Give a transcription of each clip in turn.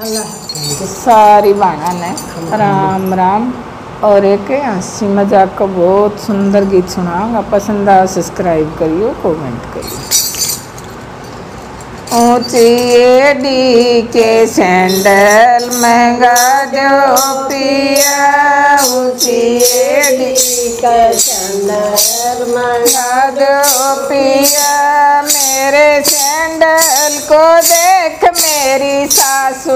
सारी बाणा ने राम राम। और एक हंसी मजाक का बहुत सुंदर गीत सुनाऊंगा, पसंद आ सब्सक्राइब करियो, कमेंट करियो। ऊंची एडी के सैंडल महंगा जो पिया, ऊंची एडी के सैंडल महंगा जो पिया। मेरे सैंडल को देख मेरी सासू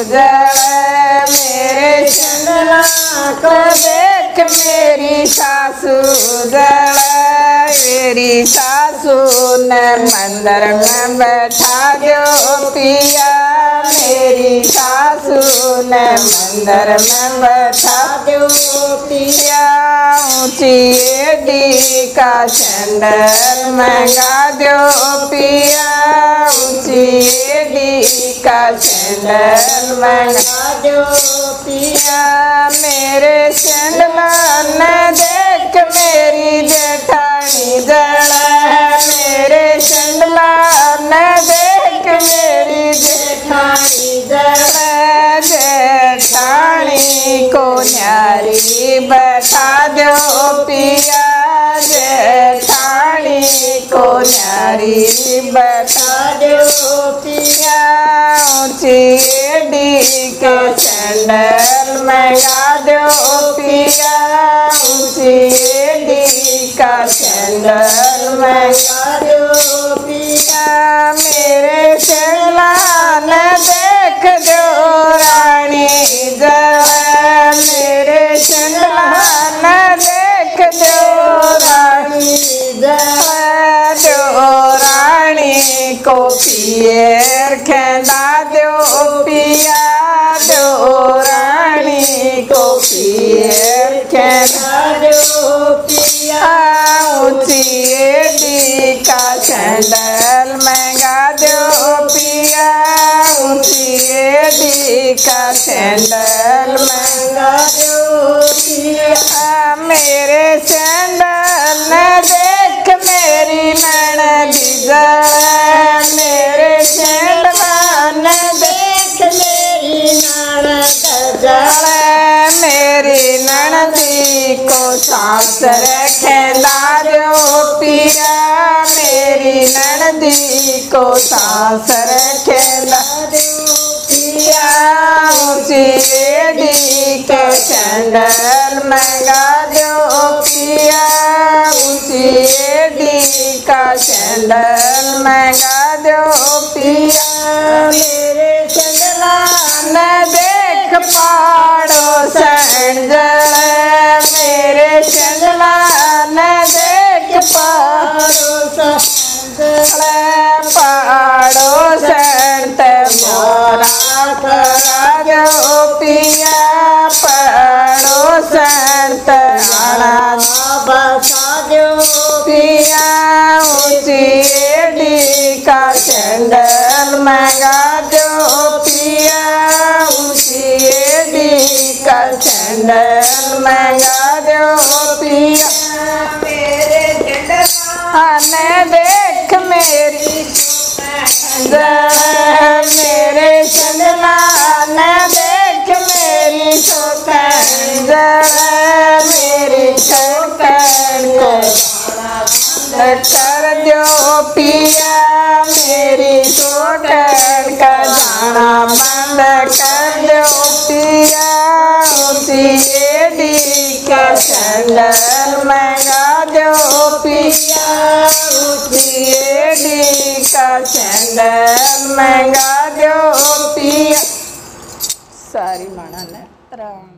जले, मेरे सैंडल को देख मेरी सासू जले। मेरी सासू ने मंदिर में बैठा जो पिया, मेरी सासू ने मंदिर में बैठा जो पिया। ऊंची एडी का सैंडल महंगा जो पिया, ऊंची एडी का सैंडल महंगा जो पिया। मेरे सैंडल ने देख मेरी जेठानी जले, मेरे सैंडल ने देख मेरी जेठानी जले। जेठानी को न्यारी बैठा दो पिया, जेठानी को न्यारी बैठा दो पिया। ऊंची एडी के सैंडल महंगा दो पिया, ऊंची एडी का सैंडल महंगा दो पिया। मेरे सैंडल ने देख जो रानी जले, मेरे सैंडल ने देख जो रानी जले। जो रानी को पियर खेदा दो पिया, जो रानी को पियर खेदा दो पिया। ऊंची एडी का सैंडल महंगा दो पिया, ऊंची एडी का सैंडल महंगा दो पिया। मेरे सैंडल ने देख मेरी ननदी जले, मेरे सैंडल ने देख मेरी ननद जले। मेरी ननदी को सास रखेला जो पिया, मेरी ननदी को सास रखेला जो पिया। ऊंची एडी के सैंडल महंगा जो पिया, ऊंची एडी का सैंडल महंगा जो पिया। मेरे सैंडल ने देख पाड़ो सैंडल, मेरे सैंडल ने देख पाड़ो सैंडल। पाड़ो सैंडल मोरा करा जो पिया, पाड़ो सैंडल आना बसा जो पिया। ऊंची एडी का सैंडल महंगा जो पिया, ऊंची एडी का सैंडल महंगा जो पिया। मेरे सैंडल ने देख मेरी जले, मेरे सैंडल ने देख मेरी शोकन जले। मेरी शोकन को कर दो पिया, मेरी शोकन का जाना बंद कर दो पिया। ऊंची एडी का सैंडल महंगा जो पिया, ऊंची एडी का सैंडल महंगा जो पिया। सारी माना ने राम।